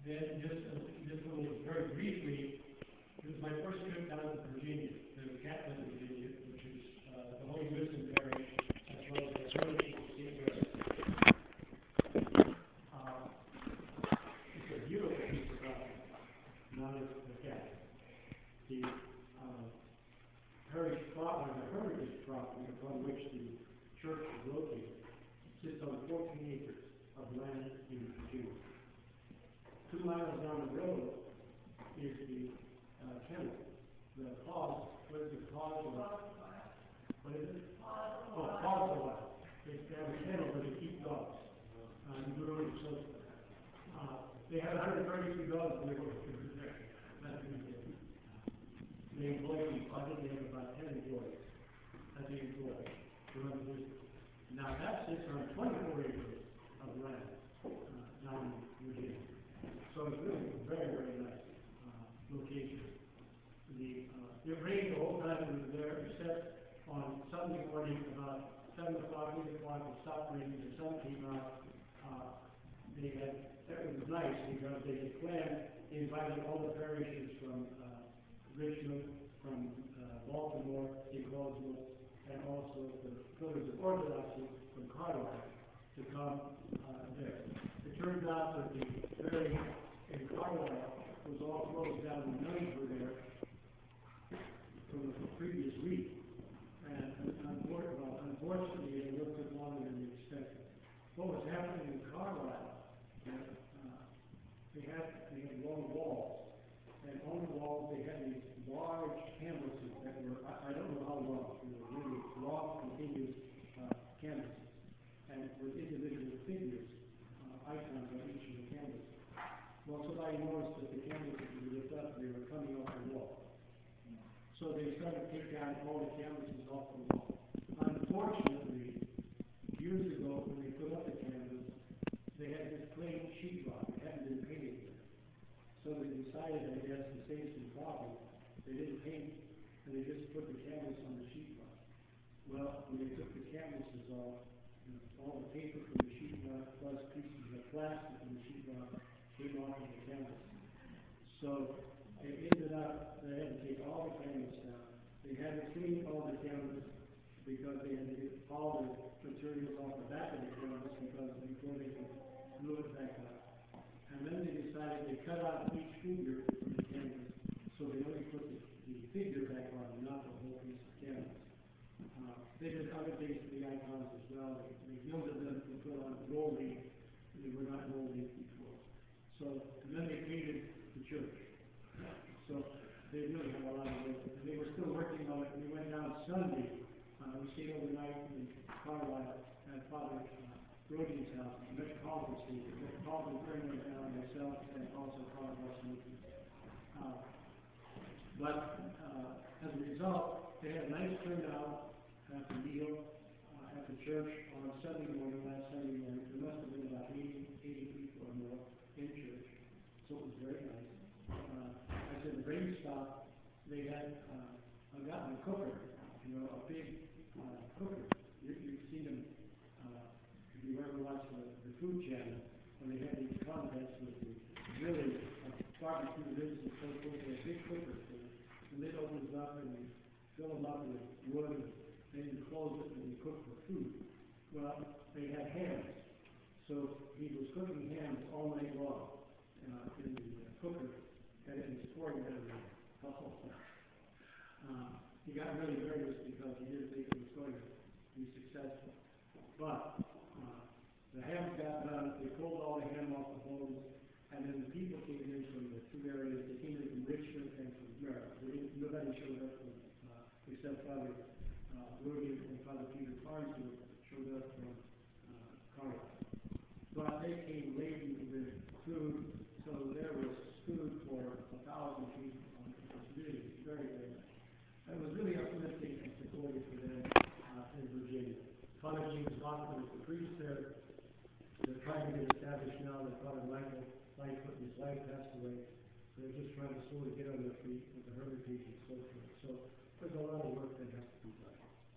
Then just very briefly, it was my first trip down to Virginia, to Catlin, Virginia, which is the Holy Wisdom Parish, as well as the Hermitage of St. Joseph. It's a beautiful piece of property, not as the Catholic. The Hermitage property upon which the church is located sits on 14 acres of land in Virginia. 2 miles down the road is the kennel. The Paws, what is it? Paws of what is it? Oh, Paws of Life. They have a kennel where they keep dogs. Literally so. They had 132 dogs when they were there. That's what they did. They employ people. I think they have about 10 employees as they employ to run the business. Now that sits on 24 acres of land down in Virginia. So it's really a very, very nice location. It rained the whole time we were there, except on Sunday morning about 7 o'clock, 8 o'clock, it stopped raining, the sun came out. It was nice because they had planned inviting all the parishes from Richmond, from Baltimore, St. Cosmo, and also the Pillars of Orthodoxy from Carlisle to come there. It turns out that the ferry in Carlisle was all closed down. The nuns were there from the previous week, and unfortunately, it took longer than we expected. What was happening in Carlisle? They had long walls, and on the walls they had these large canvases that were I don't know how long, they were really long, continuous canvases, and with individual figures, icons on each of the canvases. Well, somebody noticed that the canvases were lit up, they were coming off the wall. So they started to take down all the canvases off the wall. Unfortunately, years ago, when they put up the canvas, they had this plain sheetrock. It hadn't been painted yet. So they decided, I guess, to save some problem, they didn't paint, and they just put the canvas on the sheetrock. Well, when they took the canvases off, all the paper from the sheetrock plus pieces of plastic from the sheetrock came off of the canvas. So it ended up, they had to take all the canvas down. They had to clean all the canvas because they had to get all the materials off the back of the canvas before they could glue it back up. And then they decided they cut out each figure from the canvas, so they only put the figure back on, not the whole piece of canvas. They did other things to the icons as well. They gilded them to put on gold leaf. They were not gold leaf before. So, and then they painted the church. So they really had a lot of work. And they were still working on it. We went down Sunday. We stayed overnight in Carlisle at Father Rhodey's house, Metropolitan State. Metropolitan Prayer went down, myself, and also Father Russell. But as a result, they had a nice turnout at the meal at the church on Sunday morning, last Sunday morning. There must have been about 80 people or more in church. So it was very nice. I said the rain stopped. They had gotten a cooker, a big cooker. You've seen them if you ever watch the food channel, when they have these contests with the really barbecue ribs and so forth. They have big cookers. The lid opens up and you fill them up with wood, and then you close it and you cook the food. Well, they had hams. So he was cooking hams all night long in the cooker, and it was pouring down the whole time. He got really nervous because he didn't think it was going to be successful. But the hams got done, they pulled all the ham off the bones, and then the people came in from the two areas. They came in from Richmond and from Maryland. Nobody showed up except Father Rudy and Father Peter Farnsworth showed up from Carlisle. But they came laden with food, so there was food for 1,000 people. It was really very, very nice. It was really uplifting and supportive for them in Virginia. Father James Hoffman is the priest there. They're trying to get established now that Father Michael Lightfoot and his wife passed away. They're just trying to slowly get on their feet with the hermitage and so forth. So there's a lot of work that has to be done.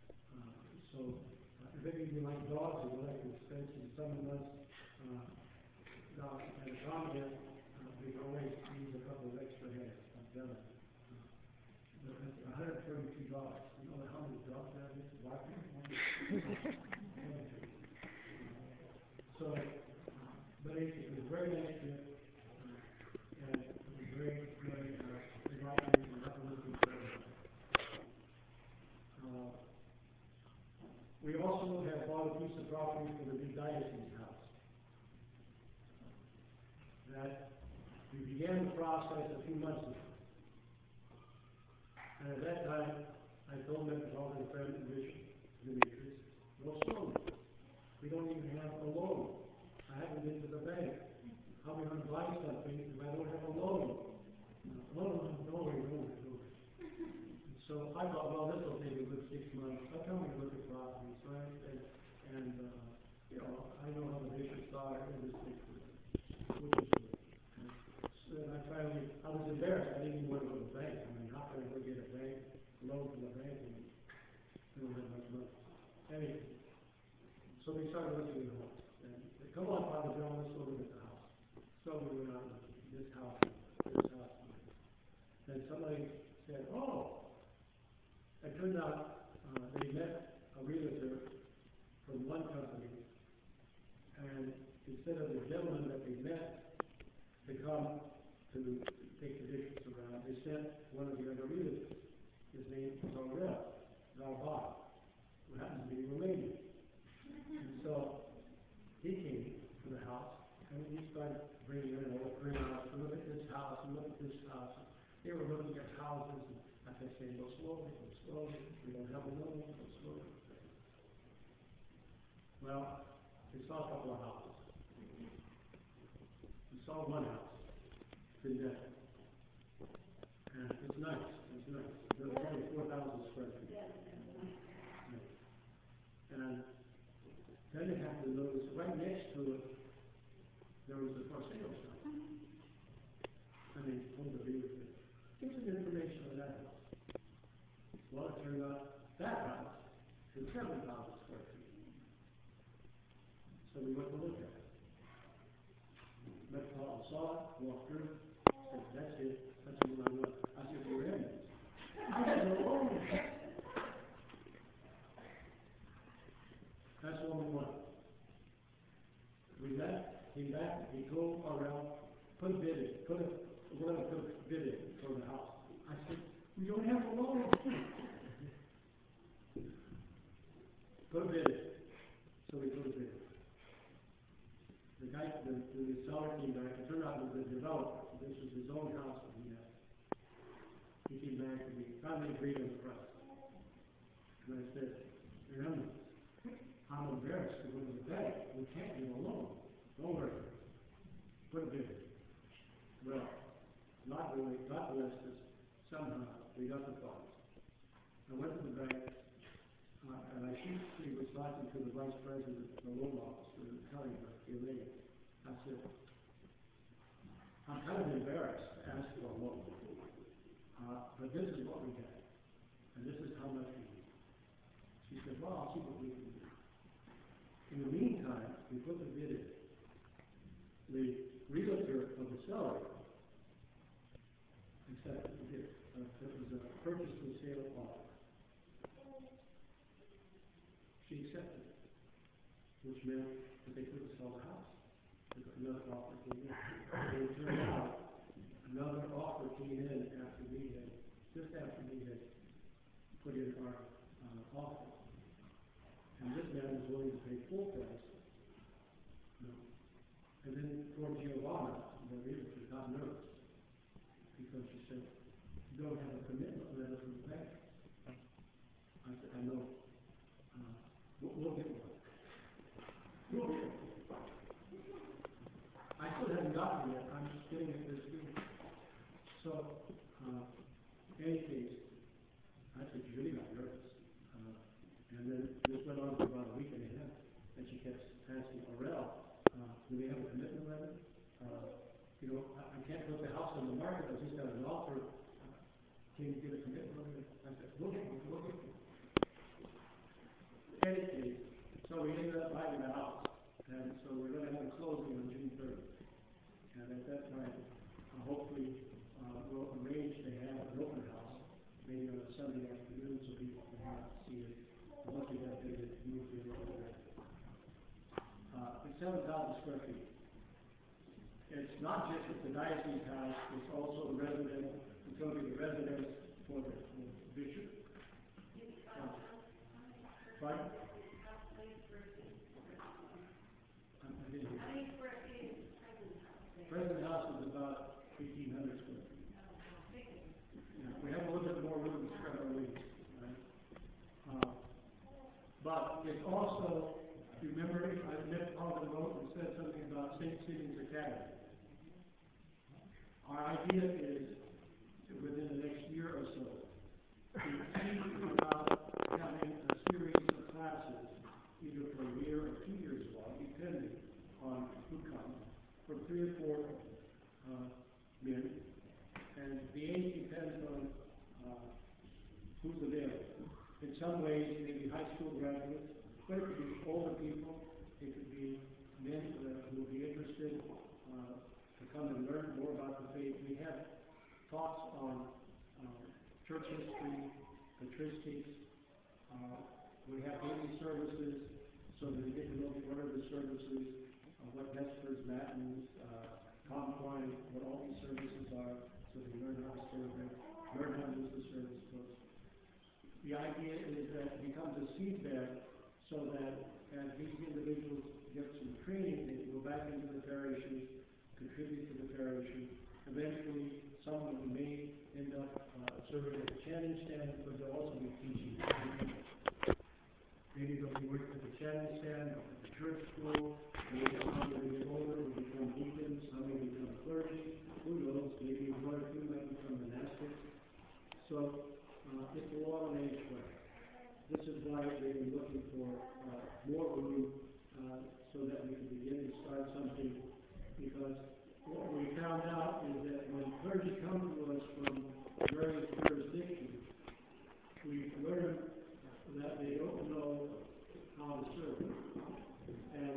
If any of you like dogs and would like to spend some summer months at a convent, we can always use a couple of extra hands. I'm telling you. But that's $132. You know how many jobs that is? So, but it was very nice trip, and it was very, very enlightening and uplifting for everyone. We also have bought a piece of property for the new Diocese House. That we began the process a few months ago. And at that time, I told Metropolitan Friend and Bishop Demetrius, go slowly. We don't even have a loan. I haven't been to the bank. How am I going to buy something if I don't have a loan? No. So I thought, well, this will take a good 6 months. I'll come and look at properties, right? And you know, I know how the bishops are in this thing, which is good. So I was embarrassed. I didn't even want to go to the bank. I mean, how can I go get a bank loan from the bank and we don't have much money? Anyway, so we started looking at the house. And they come on, Father John, let's go look at the house. So we went out and looked at this house. And somebody said, oh, it turned out they met a realtor from one company, and instead of the gentleman that they met to come to take the dishes around, they sent one of the other realtors. His name was Narbat, who happens to be Romanian. And so he came to the house, and he started bringing in all the printouts, look at this house, and look at this house. They were looking at houses, and I kept saying, go slowly, we don't have a loan, go slowly. Well, we saw a couple of houses. We saw one house, it's in Denver. And it's nice. There's only 4,000 square feet. And then you have to notice, right next to it, there was a for sale sign. I mean, hold the view. Give us information on that house. Well, it turned out that house is 7,000 square feet. So we went to look at it. Metropolitan saw it, walked through, said, that's it. That's the one I want. I said, you're in. I had no loan. That's the one we want. We left, came back, he told Arel, put a bid in, put a bid in for the house. I said, we don't have a loan. Put a bid in. So we put a bid in. The guy, the seller came back, it turned out it was a developer. This was his own house that he had. He came back and we finally agreed on the price. And I said, remember, I'm embarrassed to go to the bank. We can't give a loan. Don't worry. Put a bid in. Well, not really, God blessed us. Somehow, we got the funds. I went to the bank, and I she was talking to the vice president of the loan officer and telling her, Elaine, I said, I'm kind of embarrassed to ask for a loan, but this is what we have, and this is how much we need. She said, well, I'll see what we can do. In the meantime, we put the bid in. The realtor of the seller accepted the bid. It was a purchase and sale offer. She accepted it, which meant that they couldn't sell the house. Another offer came in. And it turned out another offer came in just after we had put in our offer. And this man was willing to pay full price. And then poor Giovanna, the realtor, got nervous because she said, you don't have a commitment letter from the bank. I said, I know. We'll get one. We'll get one. I still haven't gotten it yet. I'm just getting it this week. So, in any case, I said, she really got nervous. And then this went on for about a week and a half. And she kept asking Aurel, do we have a commitment letter? I can't put the house on the market. I just got an offer. Can you get a commitment letter? I said, we'll get one. In any case, so we ended up buying the house. And so we're going to have a closing on June 3rd. And at that time, hopefully, we'll arrange to have an open house, maybe on a Sunday afternoon, so people can see it. Once we get big, it moves in over there. It's 7,000 square feet. It's not just at the Diocese House, it's also the residence, it's going to be the residence for the bishop. Pardon? Present house is about 1,800 square feet. Yeah, we have a little bit more room to spread our wings, right? But it's also, remember, I met Paul the vote and said something about St. Stephen's Academy. Our idea is, within the next year or so, to see about having a series of classes, either for a year or 2 years long, depending on who comes, for 3 or 4 men, and the age depends on who's available. In some ways, maybe high school graduates, but it could be older people, it could be men who will be interested to come and learn more about the faith. We have talks on church history, patristics. We have daily services so that they get to know the order of the services, what Vespers, Matins, Compline, what all these services are, so they learn how to serve them, learn how to use the service books. The idea is that it becomes a seedbed so that as these individuals get some training, they can go back into the parishes, contribute to the parishes. Eventually, some of them may end up serving at the chanting stand, but they'll also be teaching. Maybe they'll be working at the chanting stand, at the church school. Maybe some will get older, will become deacons, some will become clergy. Who knows? Maybe 1 or 2 might become monastics. So it's a long age way. This is why they've been looking for more room so that we can begin to start something. Because what we found out is that when clergy come to us from various jurisdictions, we learn that they don't know how to serve. And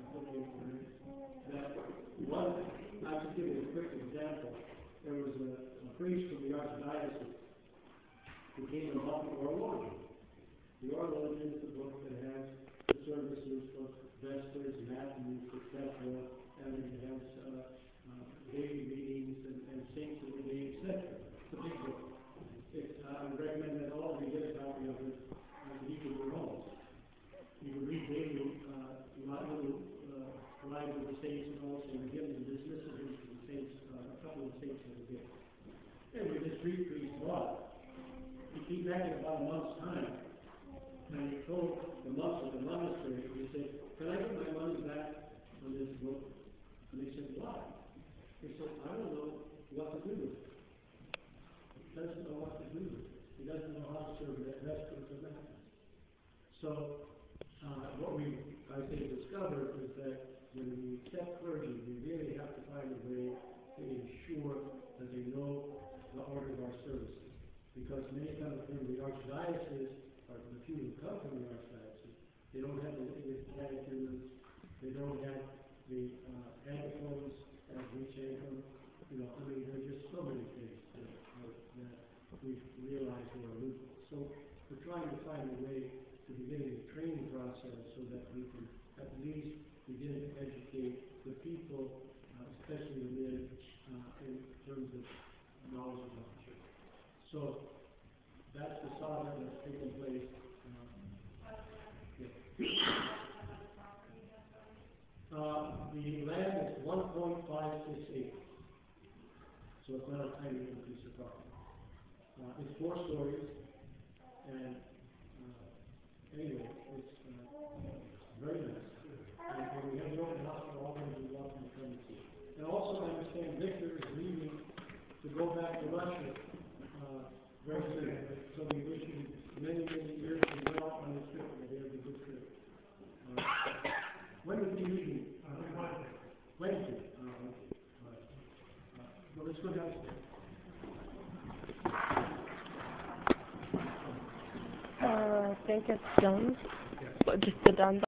that one, I'll just give you a quick example. There was a priest from the Archdiocese who came and bought the Orologium. The Orologium is the book that has the services for Vespers, Matins, etc., and it has daily readings and saints of the day, etc. It's a big book. I would recommend that all of you get a copy of it and leave it at your homes. You can read daily little lives of the saints and also begin to dismiss it into the saints, a couple of saints of the day. Anyway, this Greek priest bought. He came back in about a month's time, and he told the monks of the monastery, he said, "Can I get my money back on this book?" And they said, "Why?" He said, "I don't know what to do with it." He doesn't know what to do with it. He doesn't know how to serve that Vespers or Matins. So, what we, I think, discovered is that when we accept clergy, we really have to find a way to ensure that they know the order of our services. Because many come from the Archdiocese, or the few who come from the Archdiocese, they don't have the English catechisms, they don't have the antiphons as we change them. You know, I mean, there are just so many things that we realize they are loophole. So we're trying to find a way to begin a training process so that we can at least begin to educate the people, especially the men, in terms of knowledge about the church. So that's the saga that's taking place. The land is 1.56 acres, so it's not a tiny little piece of property. It's 4 stories, and anyway, it's very nice. And when we have the open house, we're all going to be welcome to come and see. And also, I understand Victor is leaving to go back to Russia very soon. So we wish you many, many years and well on this trip. It is a good trip. When is he leaving? Wednesday. Okay. All right. Well, let's go downstairs. I think it's done. Just the done.